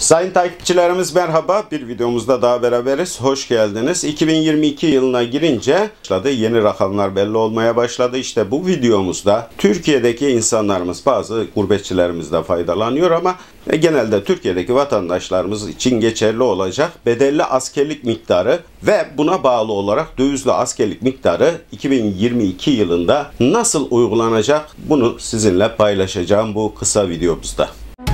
Sayın takipçilerimiz merhaba. Bir videomuzda daha beraberiz. Hoş geldiniz. 2022 yılına girince yeni rakamlar belli olmaya başladı. İşte bu videomuzda Türkiye'deki insanlarımız, bazı gurbetçilerimiz de faydalanıyor ama genelde Türkiye'deki vatandaşlarımız için geçerli olacak bedelli askerlik miktarı ve buna bağlı olarak dövizli askerlik miktarı 2022 yılında nasıl uygulanacak, bunu sizinle paylaşacağım bu kısa videomuzda.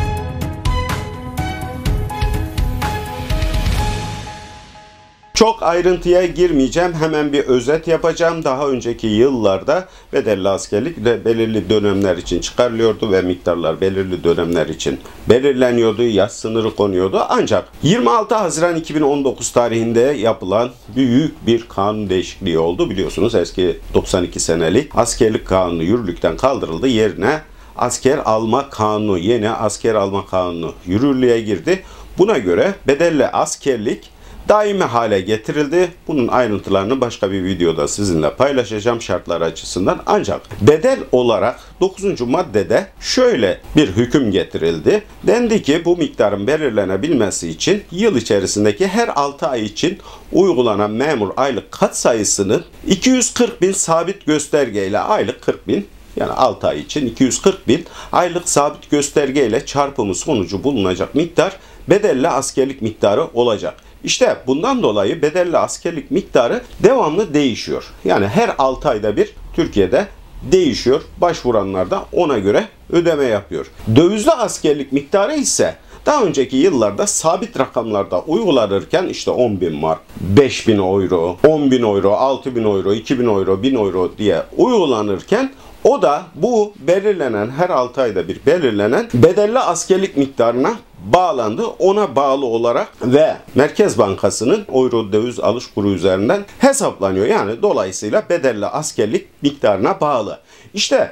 Çok ayrıntıya girmeyeceğim. Hemen bir özet yapacağım. Daha önceki yıllarda bedelli askerlik de belirli dönemler için çıkarılıyordu ve miktarlar belirli dönemler için belirleniyordu. Yaş sınırı konuyordu. Ancak 26 Haziran 2019 tarihinde yapılan büyük bir kanun değişikliği oldu. Biliyorsunuz eski 92 senelik askerlik kanunu yürürlükten kaldırıldı. Yerine asker alma kanunu, yeni asker alma kanunu yürürlüğe girdi. Buna göre bedelli askerlik daimi hale getirildi. Bunun ayrıntılarını başka bir videoda sizinle paylaşacağım şartlar açısından. Ancak bedel olarak 9. maddede şöyle bir hüküm getirildi. Dendi ki bu miktarın belirlenebilmesi için yıl içerisindeki her 6 ay için uygulanan memur aylık katsayısının 240.000 sabit göstergeyle aylık 40.000, yani 6 ay için 240.000 aylık sabit göstergeyle çarpımı sonucu bulunacak miktar bedelli askerlik miktarı olacak. İşte bundan dolayı bedelli askerlik miktarı devamlı değişiyor. Yani her 6 ayda bir Türkiye'de değişiyor. Başvuranlar da ona göre ödeme yapıyor. Dövizli askerlik miktarı ise daha önceki yıllarda sabit rakamlarda uygulanırken işte 10.000 mark, 5.000 euro, 10.000 euro, 6.000 euro, 2.000 euro, 1.000 euro diye uygulanırken o da bu belirlenen, her 6 ayda bir belirlenen bedelli askerlik miktarına bağlandı. Ona bağlı olarak ve Merkez Bankası'nın euro döviz alış kuru üzerinden hesaplanıyor. Yani dolayısıyla bedelli askerlik miktarına bağlı. İşte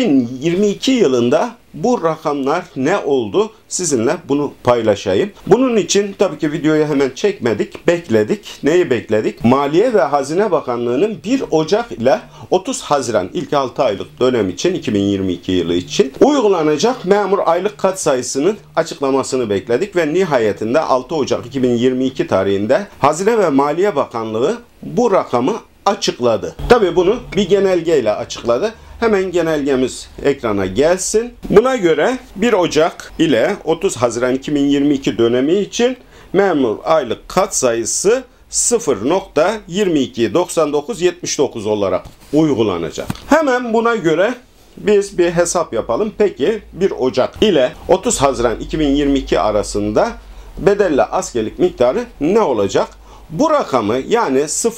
2022 yılında bu rakamlar ne oldu? Sizinle bunu paylaşayım. Bunun için tabii ki videoyu hemen çekmedik, bekledik. Neyi bekledik? Maliye ve Hazine Bakanlığı'nın 1 Ocak ile 30 Haziran ilk 6 aylık dönem için 2022 yılı için uygulanacak memur aylık katsayısının açıklamasını bekledik ve nihayetinde 6 Ocak 2022 tarihinde Hazine ve Maliye Bakanlığı bu rakamı açıkladı. Tabii bunu bir genelgeyle açıkladı. Hemen genelgemiz ekrana gelsin. Buna göre 1 Ocak ile 30 Haziran 2022 dönemi için memur aylık katsayısı 0.229979 olarak uygulanacak. Hemen buna göre biz bir hesap yapalım. Peki 1 Ocak ile 30 Haziran 2022 arasında bedelli askerlik miktarı ne olacak? Bu rakamı, yani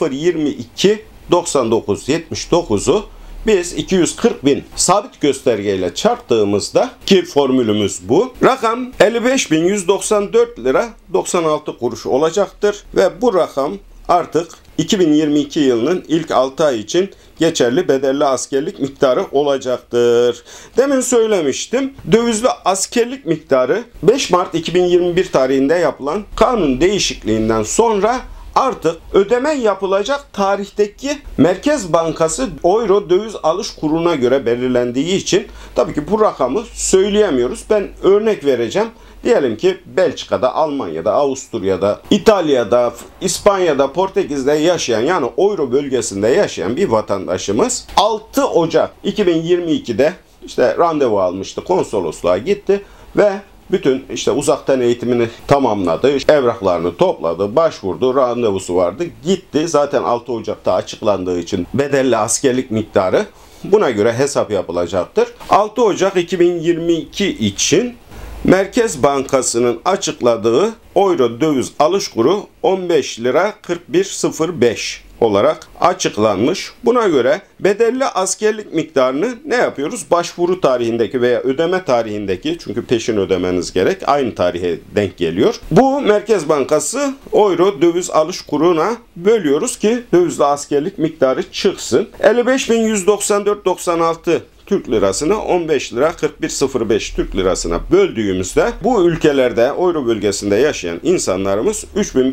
0.229979'u biz 240.000 sabit göstergeyle çarptığımızda, ki formülümüz bu, rakam 55.194 lira 96 kuruş olacaktır ve bu rakam artık 2022 yılının ilk 6 ay için geçerli bedelli askerlik miktarı olacaktır. Demin söylemiştim. Dövizli askerlik miktarı 5 Mart 2021 tarihinde yapılan kanun değişikliğinden sonra artık ödeme yapılacak tarihteki Merkez Bankası euro döviz alış kuruna göre belirlendiği için tabii ki bu rakamı söyleyemiyoruz. Ben örnek vereceğim. Diyelim ki Belçika'da, Almanya'da, Avusturya'da, İtalya'da, İspanya'da, Portekiz'de yaşayan, yani euro bölgesinde yaşayan bir vatandaşımız 6 Ocak 2022'de işte randevu almıştı, konsolosluğa gitti ve bütün işte uzaktan eğitimini tamamladı, evraklarını topladı, başvurdu, randevusu vardı, gitti. Zaten 6 Ocak'ta açıklandığı için bedelli askerlik miktarı buna göre hesap yapılacaktır. 6 Ocak 2022 için Merkez Bankası'nın açıkladığı euro döviz alış kuru 15 lira 41.05 olarak açıklanmış. Buna göre bedelli askerlik miktarını ne yapıyoruz? Başvuru tarihindeki veya ödeme tarihindeki, çünkü peşin ödemeniz gerek, aynı tarihe denk geliyor. Bu Merkez Bankası euro döviz alış kuruna bölüyoruz ki dövizli askerlik miktarı çıksın. 55.194.96 Türk lirasını 15 lira 41.05 Türk lirasına böldüğümüzde bu ülkelerde Euro bölgesinde yaşayan insanlarımız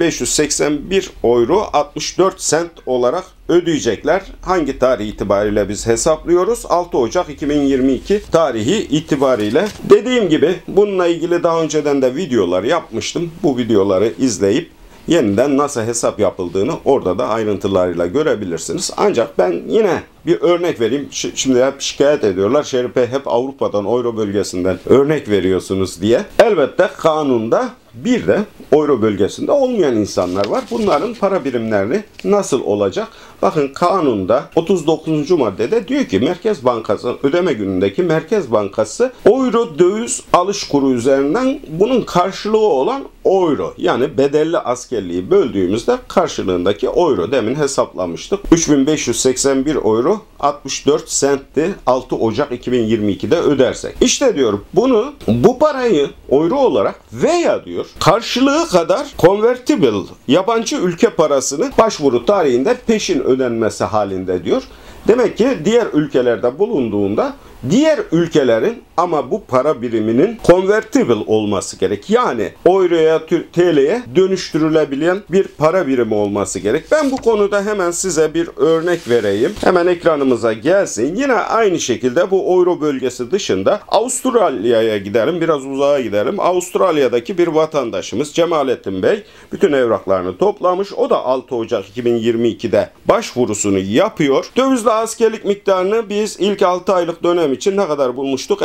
3581 euro 64 sent olarak ödeyecekler. Hangi tarih itibariyle biz hesaplıyoruz? 6 Ocak 2022 tarihi itibariyle. Dediğim gibi bununla ilgili daha önceden de videolar yapmıştım. Bu videoları izleyip yeniden nasıl hesap yapıldığını orada da ayrıntılarıyla görebilirsiniz. Ancak ben yine bir örnek vereyim. Şimdi hep şikayet ediyorlar. Şerif Bey hep Avrupa'dan, Euro bölgesinden örnek veriyorsunuz diye. Elbette kanunda bir de Euro bölgesinde olmayan insanlar var. Bunların para birimlerini nasıl olacak? Bakın kanunda 39. maddede diyor ki Merkez Bankası ödeme günündeki Merkez Bankası Euro döviz alış kuru üzerinden bunun karşılığı olan euro yani bedelli askerliği böldüğümüzde karşılığındaki euro demin hesaplamıştık. 3581 euro 64 sentti 6 Ocak 2022'de ödersek. İşte diyor bu parayı euro olarak veya diyor karşılığı kadar convertible yabancı ülke parasını başvuru tarihinde peşin ödenmesi halinde diyor. Demek ki diğer ülkelerde bulunduğunda diğer ülkelerin ama bu para biriminin convertible olması gerek. Yani euroya, TL'ye dönüştürülebilen bir para birimi olması gerek. Ben bu konuda hemen size bir örnek vereyim. Hemen ekranımıza gelsin. Yine aynı şekilde bu euro bölgesi dışında Avustralya'ya gidelim. Biraz uzağa gidelim. Avustralya'daki bir vatandaşımız Cemalettin Bey bütün evraklarını toplamış. O da 6 Ocak 2022'de başvurusunu yapıyor. Dövizli askerlik miktarını biz ilk 6 aylık dönem için ne kadar bulmuştuk?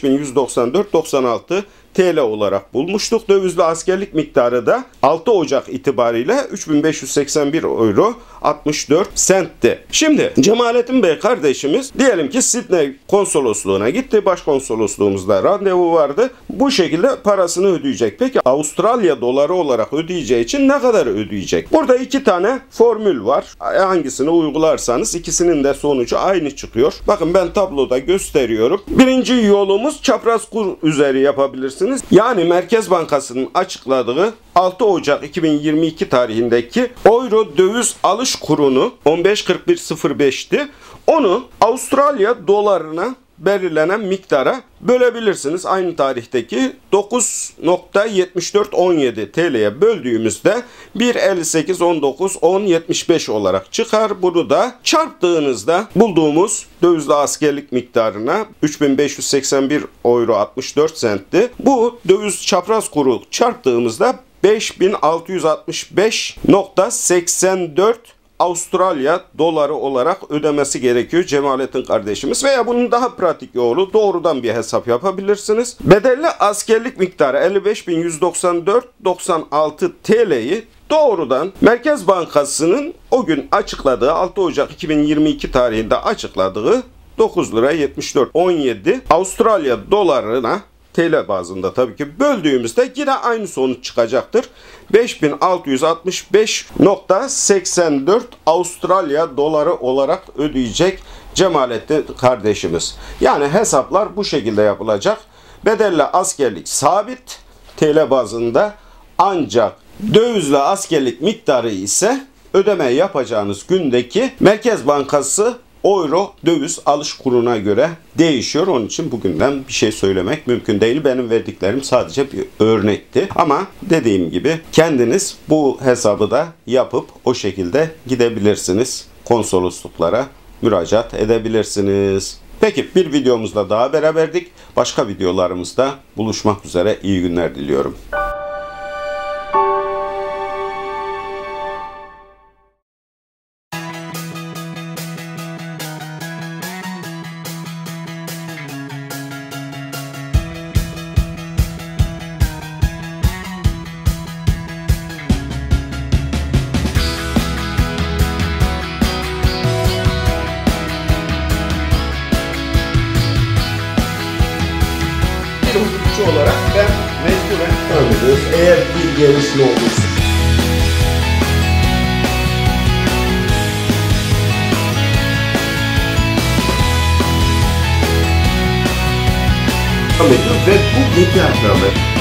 55.194.96 TL olarak bulmuştuk. Dövizli askerlik miktarı da 6 Ocak itibariyle 3581 euro 64 sentti. Şimdi Cemalettin Bey kardeşimiz diyelim ki Sydney konsolosluğuna gitti. Başkonsolosluğumuzda randevu vardı. Bu şekilde parasını ödeyecek. Peki Avustralya doları olarak ödeyeceği için ne kadar ödeyecek? Burada iki tane formül var. Hangisini uygularsanız ikisinin de sonucu aynı çıkıyor. Bakın ben tabloda gösteriyorum. Birinci yolumuz çapraz kur üzeri yapabilirsiniz. Yani Merkez Bankası'nın açıkladığı 6 Ocak 2022 tarihindeki euro döviz alış kurunu 15.41.05'ti. Onu Avustralya dolarına belirlenen miktara bölebilirsiniz. Aynı tarihteki 9.7417 TL'ye böldüğümüzde 1.58.19.10.75 olarak çıkar. Bunu da çarptığınızda bulduğumuz dövizli askerlik miktarına 3581 euro 64 sentti. Bu döviz çapraz kuru çarptığımızda 5665.84 Avustralya doları olarak ödemesi gerekiyor Cemalettin kardeşimiz. Veya bunun daha pratik yolu doğrudan bir hesap yapabilirsiniz. Bedelli askerlik miktarı 55.194.96 TL'yi doğrudan Merkez Bankası'nın o gün açıkladığı 6 Ocak 2022 tarihinde açıkladığı 9 lira 74.17 Avustralya dolarına TL bazında tabii ki böldüğümüzde yine aynı sonuç çıkacaktır. 5665.84 Avustralya doları olarak ödeyecek Cemalettin kardeşimiz. Yani hesaplar bu şekilde yapılacak. Bedelli askerlik sabit TL bazında ancak dövizli askerlik miktarı ise ödeme yapacağınız gündeki Merkez Bankası euro döviz alış kuruna göre değişiyor. Onun için bugünden bir şey söylemek mümkün değil. Benim verdiklerim sadece bir örnekti. Ama dediğim gibi kendiniz bu hesabı da yapıp o şekilde gidebilirsiniz. Konsolosluklara müracaat edebilirsiniz. Peki bir videomuzda daha beraberdik. Başka videolarımızda buluşmak üzere. İyi günler diliyorum. Olarak ben mecburen tanıyoruz. Eğer bir gelişme olursa. Ve bu 7 aşamalı.